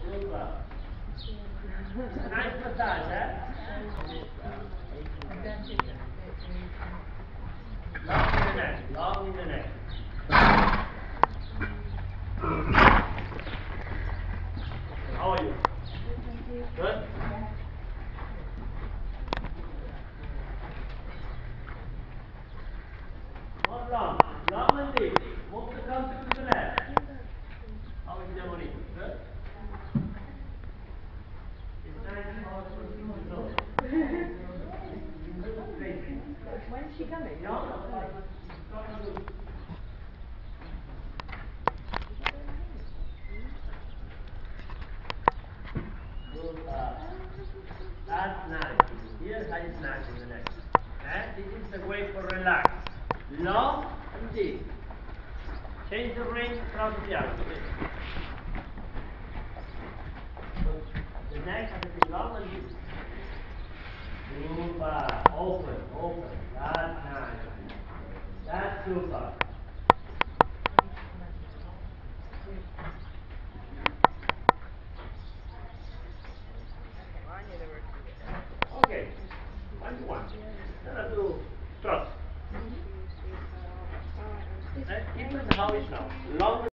Super. Nice massage, eh? Long in the neck, long in the neck. How are you? Good? Not long. Long and deep. Move the contour to the left. How is your morning? Good? It's nice and hard for you to know. When's she coming? That's nice. Here's how you snatch in the neck. This is the way for relax. Long and deep. Change the ring, cross the arm. The neck has to be long and deep. Super. Open, open. That's nice. That's super. Okay. 1 to 1. Now do trust. Keep it how it's now. Long